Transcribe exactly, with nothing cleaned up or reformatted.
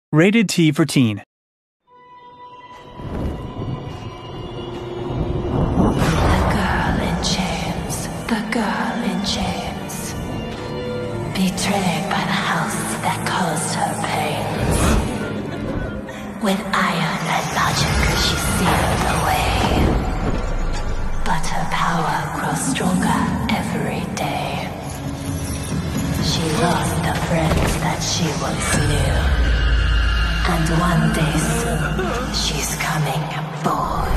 Rated T for Teen. The girl in chains, the girl in chains, betrayed by the house that caused her pains. With iron and magic she sealed the way, but her power grows stronger every day. She lost the friends that she once knew, and one day soon she's coming for